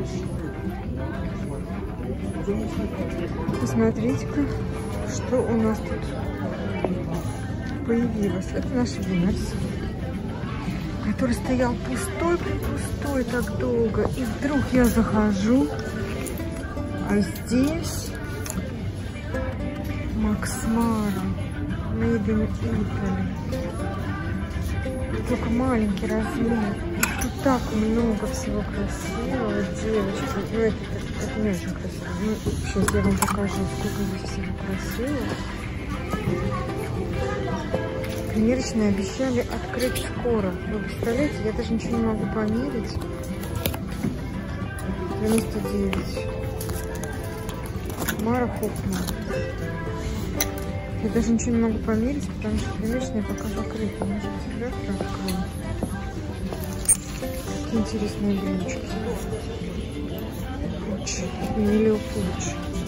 Посмотрите-ка, что у нас тут появилось. Это наш Винерс, который стоял пустой так долго. И вдруг я захожу, а здесь Макс Мара Made in Italy. Только маленький размер. Тут так много всего красивого, девочки. Ну, это не очень красиво. Ну, сейчас я вам покажу, сколько здесь всего красивого. Примерочные обещали открыть скоро. Вы представляете, я даже ничего не могу померить. 99. Мара Хоффман. Я даже ничего не могу померить, потому что примерочные пока закрыты. Может быть, завтра открою. Какие интересные блинчики. Пуч. Эмилио Пуч.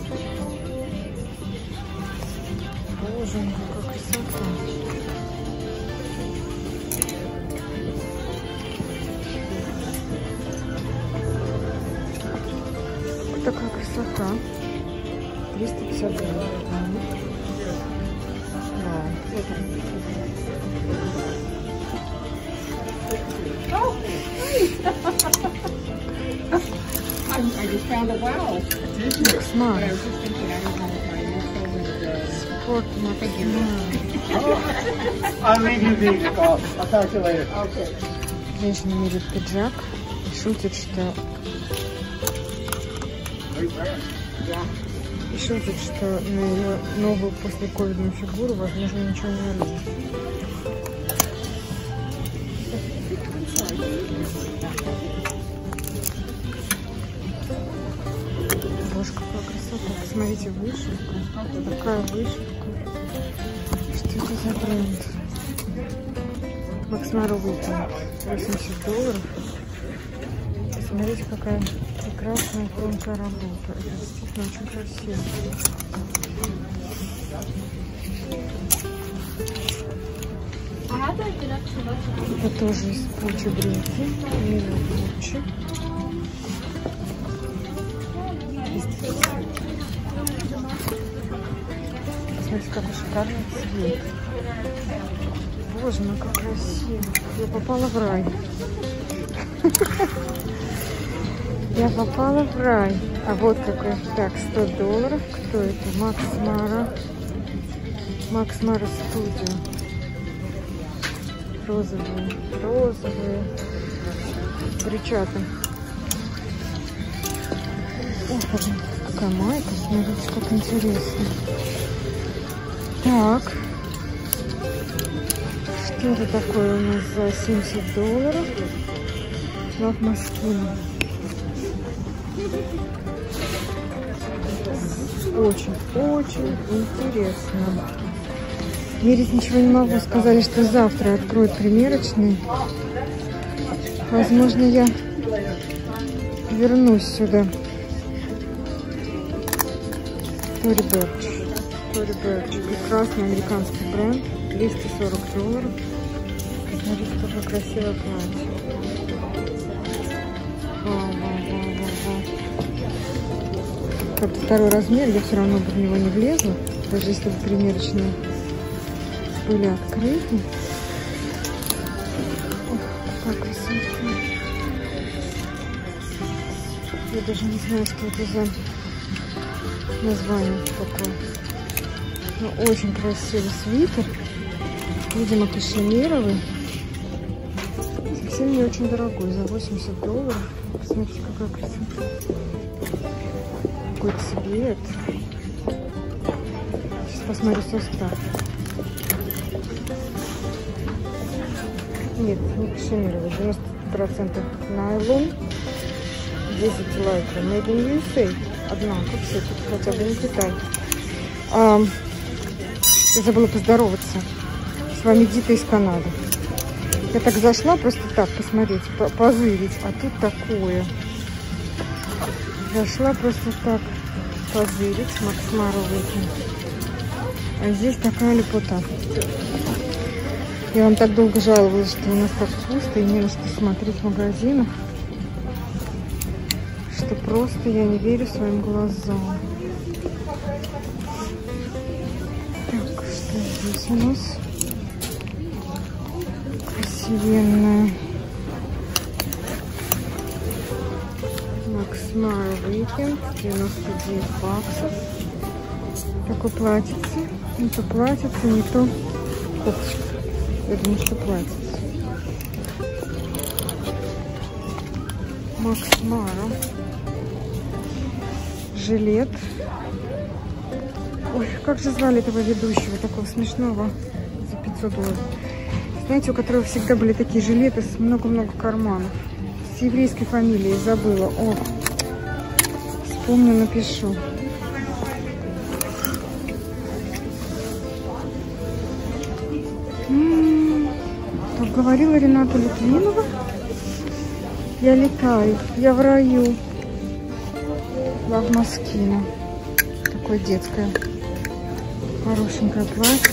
Боже мой, какая красота. Вот такая красота. 350 долларов. I just found a wow. Smart. I was just thinking, I don't know if my new phone is Sport I'm making the call. I'll talk to you later. okay. Женщина мерит пиджак и шутит, что... И шутит, что на ее новую послековидную фигуру, возможно, ничего не налезет. Боже, какая красота. Посмотрите, вышивка. Такая вышивка. Что это за бренд? Макс Мара Weekend. 80 долларов. Посмотрите, какая прекрасная тонкая работа. Это действительно очень красиво. Это тоже из Пучи брюки. Эмилио Пучи. Посмотрите, какой шикарный цвет. Боже мой, как красиво. Я попала в рай. Я попала в рай. А вот какой. Так, 100 долларов. Кто это? Макс Мара. Макс Мара Студио. Розовые. Перчатки. Ох, какая майка. Смотрите, как интересно. Так. Что это такое у нас за 70 долларов? Лав Москина. Очень интересно. Мерить ничего не могу. Сказали, что завтра откроют примерочный. Возможно, я вернусь сюда. Тори Берч. Прекрасный американский бренд. 240 долларов. Смотрите, какое красивое платье. Как-то второй размер, я все равно бы в него не влезла. Даже если бы примерочные были открыты. Ох, какая красота. Я даже не знаю, что это за название такое. Но очень красивый свитер. Видимо, кашемировый. Совсем не очень дорогой. За 80 долларов. Посмотрите, какая красота. Какой цвет. Сейчас посмотрю состав. Нет, не кашемировый. 90% найлон. 10 лайкра. Made in USA. Однако все тут хотя бы не Китай. Я забыла поздороваться. С вами Дита из Канады. Я так зашла просто так посмотреть, позырить. А тут такое. Зашла просто так позырить. Макс Мара Weekend. А здесь такая лепота. Я вам так долго жаловалась, что у нас так пусто и не на что смотреть в магазинах. что просто я не верю своим глазам. Так, что здесь у нас? Красивенная. Max Mara Weekend, 99 баксов. Такое платьице. Не то платьице, не то кофточка. Я думаю, что платьице. Max Mara. Жилет. Ой, как же звали этого ведущего, такого смешного, за 500 долларов. Знаете, у которого всегда были такие жилеты с много-много карманов. С еврейской фамилией забыла. О, вспомню, напишу. Как говорила Рената Литвинова, я летаю, я в раю. Лав Москина. Такое детское, хорошенькое платье.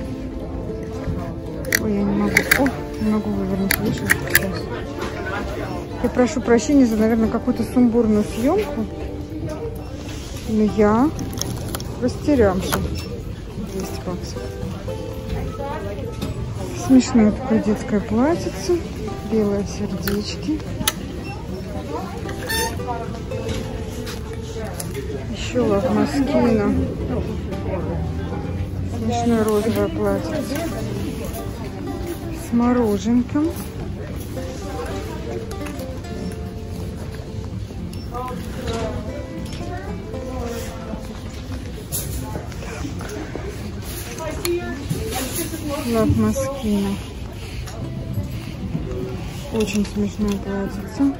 Ой, я не могу. О, не могу вывернуть. Видишь, сейчас. Я прошу прощения за, наверное, какую-то сумбурную съемку. Но я растерямся. 200 баксов. Смешное такое детское платьице. Белые сердечки. Еще Лав Москина. Смешное розовое платьице. С мороженком. Лав Москина. Очень смешное платьице.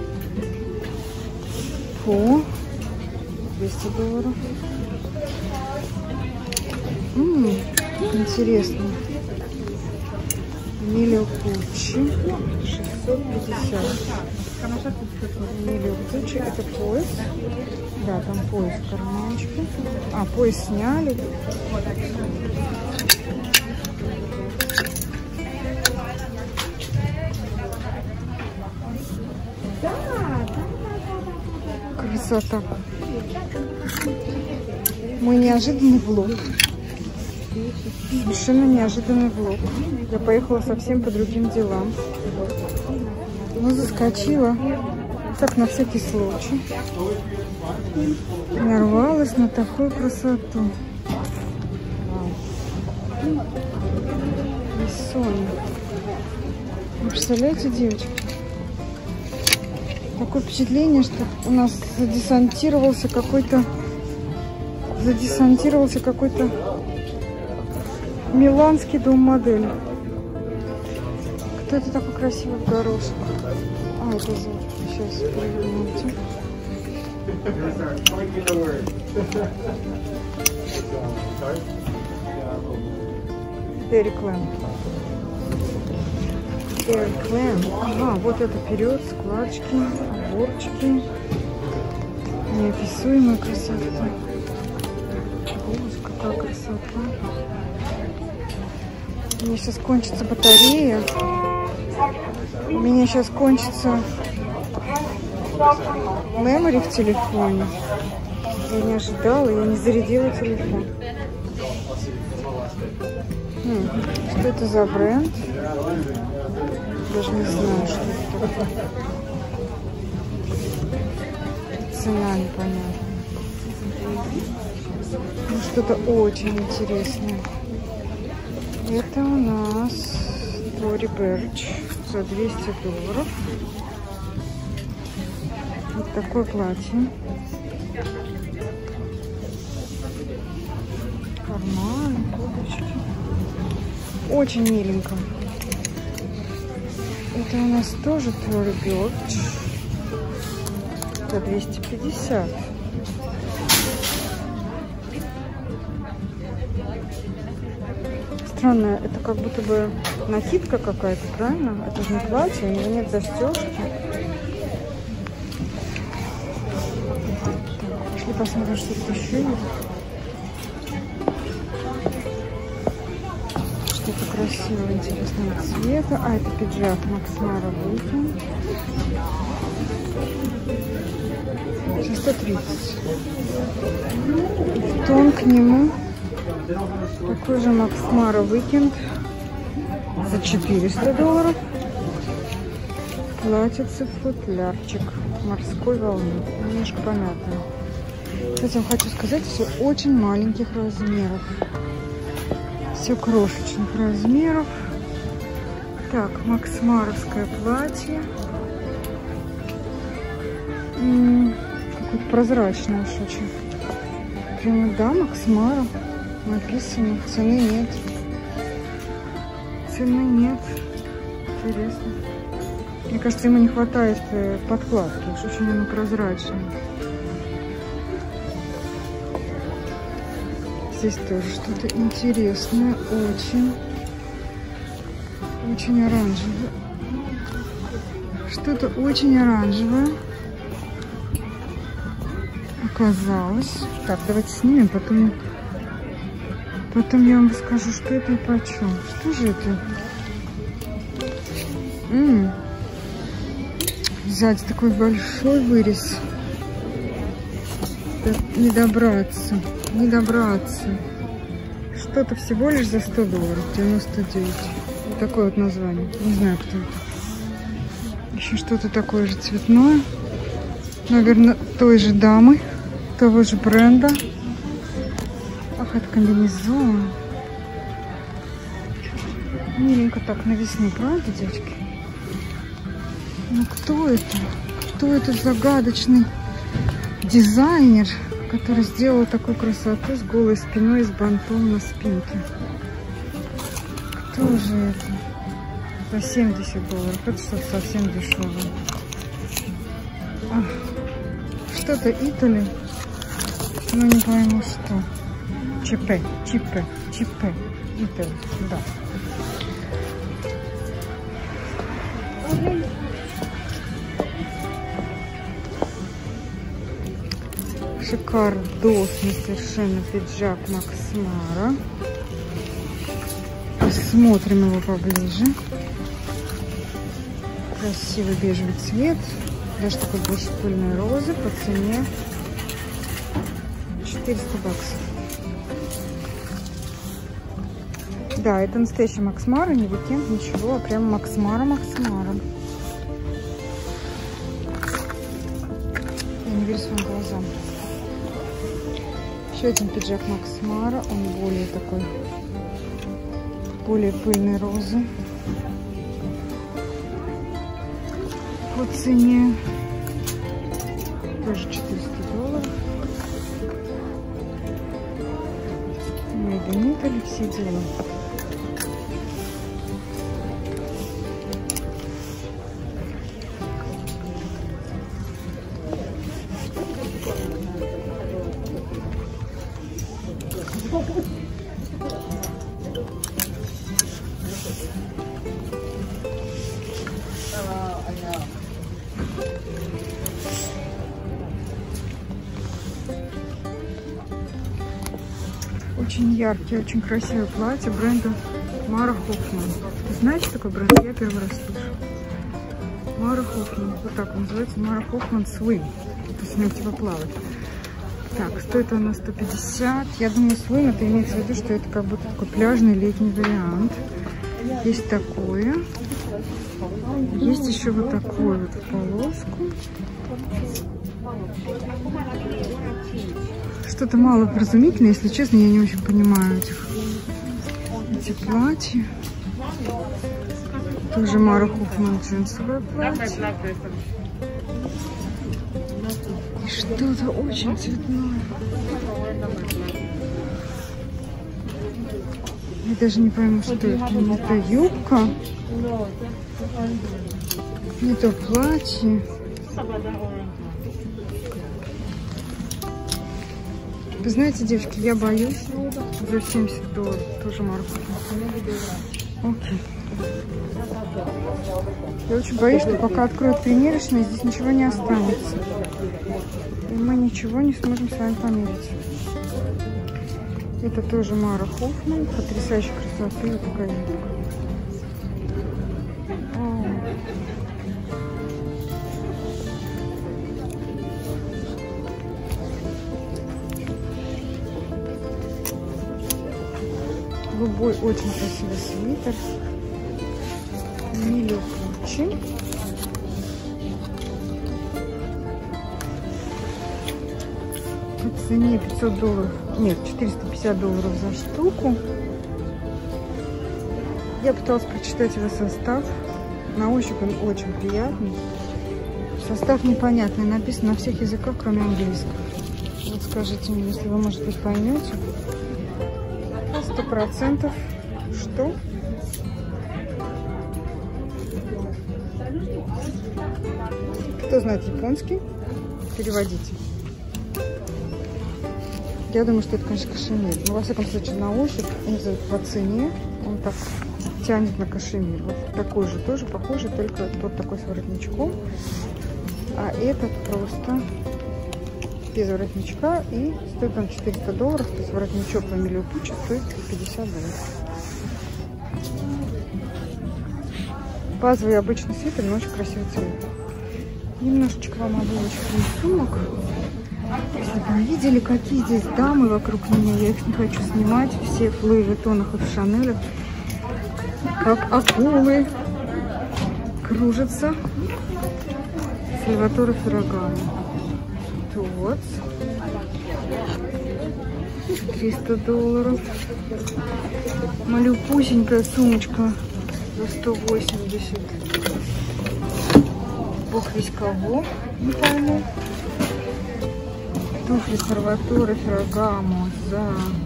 По 200 долларов. Интересно. Эмилио Пуччи 650. Эмилио Пуччи, это пояс. Да, там пояс в карманчике. А, пояс сняли. Красота. Мой неожиданный влог. Совершенно неожиданный влог. Я поехала совсем по другим делам. Но заскочила. Так, на всякий случай. Нарвалась на такую красоту. И Соня. Вы представляете, девочки? Такое впечатление, что у нас задесантировался какой-то миланский дом-модель. Кто это такой красивый в горошек? А, это за... Сейчас провернемте. Эрик Лэм. Эрик Лэм. Ага, вот это вперед, складочки, оборчики. Неописуемая красота. Боже, какая красота. У меня сейчас кончится батарея. У меня сейчас кончится мемори в телефоне. Я не ожидала, я не зарядила телефон. Что это за бренд? Даже не знаю, что это такое. Цена непонятна. Ну, что-то очень интересное. Это у нас Tory Burch за 200 долларов. Вот такое платье. Карманы, курточки. Очень миленько. Это у нас тоже Tory Burch за 250. Странно, это как будто бы накидка какая-то, правильно? Это же не платье, у него нет застежки. Так, пошли посмотрим, что тут еще есть. Что-то красивое, интересного цвета. А, это пиджак Max Mara Weekend. За 130. В тон к нему такой же Макс Мара Weekend за $400. Платьице футлярчик морской волны. Немножко помятое. Кстати, я хочу сказать, все очень маленьких размеров. Все крошечных размеров. Так, максмаровское платье. Какое-то прозрачное уж очень. Прямо, да, Максмара. Написано. Цены нет. Цены нет. Интересно. Мне кажется, ему не хватает подкладки. Уж очень оно прозрачное. Здесь тоже что-то интересное. Очень. Очень оранжевое. Что-то очень оранжевое. Оказалось. Так, давайте снимем, потом я вам расскажу, что это и почем. Что же это? Сзади такой большой вырез. Не добраться. Не добраться. Что-то всего лишь за $100. 99. Вот такое вот название. Не знаю, кто это. Еще что-то такое же цветное. Наверное, той же дамы. Того же бренда. Ах, это комбинезон. Миленько так на весну, правда, девочки? Ну кто это? Кто этот загадочный дизайнер, который сделал такую красоту с голой спиной и с бантом на спинке? Кто же это? За $70. Это что-то совсем дешевое. Что-то Итали. Ну не пойму что. ЧП. Итали. Да. Шикардосный совершенно пиджак Макс Мара. Посмотрим его поближе. Красивый бежевый цвет. Даже такой больше пыльной розы по цене $400. Да, это настоящий Макс Мара, не Weekend, ничего, а прям Макс Мара. Я не верю своим глазам. Еще один пиджак Макс Мара, он более такой, более пыльной розы. По цене тоже $400. Made in Italy, все дела. Очень яркие, очень красивые платья бренда Мара Хоффман. Вы знаете такой бренд? Я первый раз слышу. Мара Хоффман. Вот так он называется. Мара Хоффман Swim. То есть она типа плавает. Так, стоит она 150. Я думаю, Swim это имеется в виду, что это как будто такой пляжный летний вариант. Есть такое. Есть еще вот такой вот в полоску. Что-то маловразумительное, если честно, я не очень понимаю эти платья. Тоже Мара Хоффман джинсовое платье. И что-то очень цветное. Я даже не пойму, что это. Не то юбка, не то платье. Вы знаете, девочки, я боюсь за $70 тоже Мара Хоффман. Окей. Я очень боюсь, что пока откроют примерочные, здесь ничего не останется. И мы ничего не сможем с вами померить. Это тоже Мара Хоффман. Потрясающей красоты. Вот такая юбка. Голубой, очень красивый свитер. Эмилио Пуччи. По цене $500, нет, $450 за штуку. Я пыталась прочитать его состав. На ощупь он очень приятный. Состав непонятный, написан на всех языках, кроме английского. Вот скажите мне, если вы, может быть, поймете. 100%. Что? Кто знает японский? Переводите. Я думаю, что это, конечно, кашемир. Но, во всяком случае, на ощупь, по цене, он так тянет на кашемир. Вот такой же тоже похожий, только тот такой с воротничком. А этот просто без воротничка. И стоит он $400. То есть воротничок в Эмилио Пуччи стоит $50. Базовый обычный свитер, но очень красивый цвет. Немножечко вам обложечку из сумок. Если бы вы видели, какие здесь дамы вокруг меня, я их не хочу снимать. Все в Луи Виттонах и в Шанелях, как акулы, кружатся. Сальваторе Феррагамо. Вот. $300. Малюпусенькая сумочка за 180. Бог весь кого, не пойму. Туфли Сальваторе Феррагамо за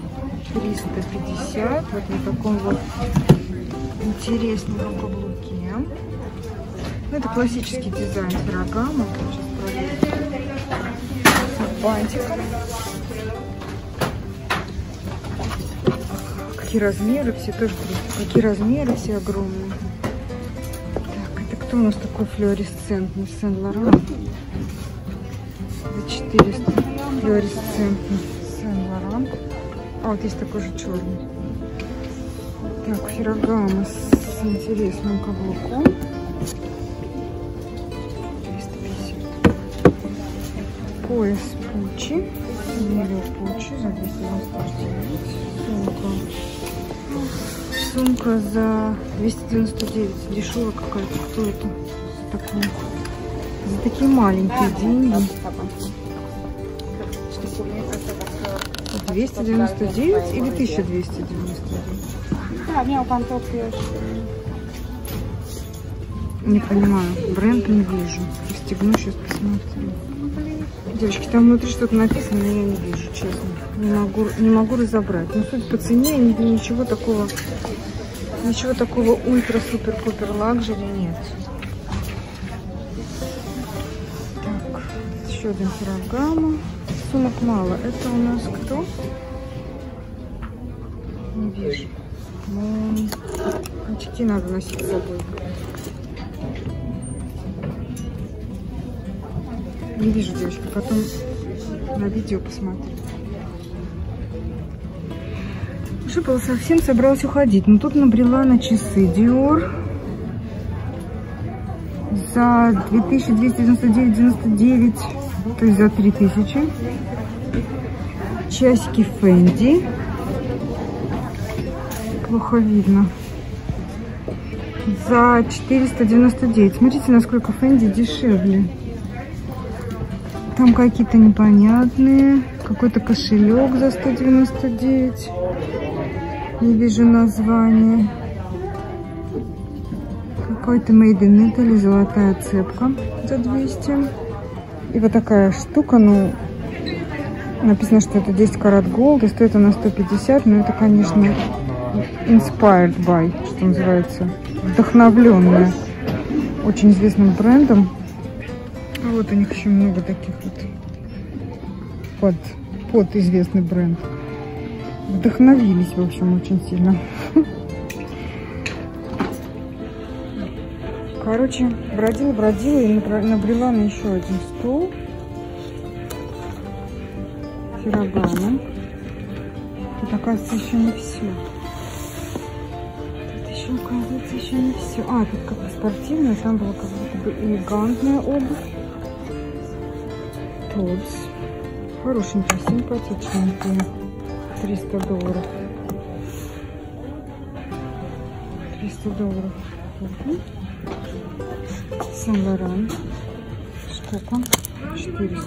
350. Вот на таком вот интересненьком каблуке. Ну, это классический дизайн Феррагамо. Сейчас проверим. С бантиком. Какие размеры все тоже. Какие размеры все огромные. Так, это кто у нас такой флуоресцентный? Сен-Лоран. За 400. Флуоресцентный Сен-Лоран. А вот есть такой же черный. Так, Феррагамо с интересным каблуком. 350. Пояс Пуччи. Эмилио Пуччи за 299. Сумка за 299. Дешевая какая-то. Кто это? За такие маленькие деньги. 299 или 1299? Не понимаю, бренд не вижу. Пристегну, сейчас посмотрю. Девочки, там внутри что-то написано, но я не вижу, честно. Не могу разобрать. Но судя по цене, ничего такого ультра-супер-пупер лакжери нет. Так, еще один Феррагамо. Сумок мало. Это у нас кто? Не вижу. Очки надо носить с собой. Не вижу, девочки. Потом на видео посмотрю. Уже было совсем собралась уходить. Но тут набрела на часы Dior за 2299,99, то есть за 3000. Часики Fendi. Плохо видно. За 499. Смотрите, насколько Fendi дешевле. Там какие-то непонятные. Какой-то кошелек за 199. Не вижу названия. Какой-то Made in Italy, золотая цепка за 200. И вот такая штука, ну, написано, что это 10 карат gold, и стоит она 150, но это, конечно, inspired by, что называется, вдохновленная очень известным брендом. А вот у них еще много таких вот под известный бренд. Вдохновились, в общем, очень сильно. Короче, бродила и набрела на еще один стол. Феррагамо. Тут, оказывается, еще не все. Тут еще, оказывается, еще не все. А, тут как-то спортивная, там была как будто бы элегантная обувь. Тодс. Хорошенькая, симпатичненькая. $300. $300. Сен-Лоран. Сколько? 400.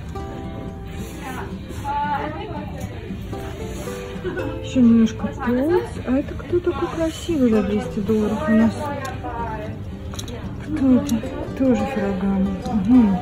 Еще немножко пылс. А это кто такой красивый за $200 у нас? Кто это? Тоже Феррагamo. Угу.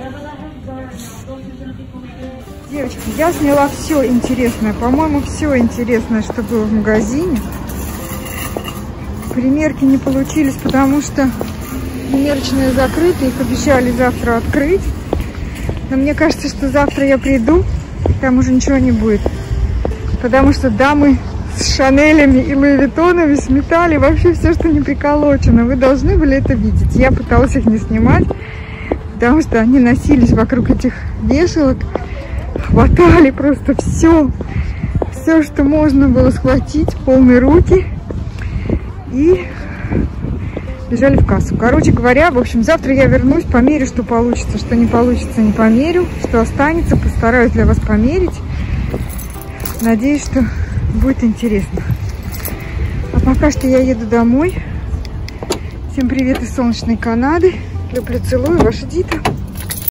Девочки, я сняла все интересное. По-моему, все интересное, что было в магазине. Примерки не получились, потому что примерочные закрыты. Их обещали завтра открыть. Но мне кажется, что завтра я приду, там уже ничего не будет. Потому что дамы с Шанелями и Луи Виттонами сметали вообще все, что не приколочено. Вы должны были это видеть. Я пыталась их не снимать, потому что они носились вокруг этих вешалок. Хватали просто все, что можно было схватить, полные руки, и бежали в кассу. Короче говоря, в общем, завтра я вернусь, померю, что получится, что не получится, не померю, что останется, постараюсь для вас померить. Надеюсь, что будет интересно. А пока что я еду домой. Всем привет из солнечной Канады. Люблю, целую, ваша Дита.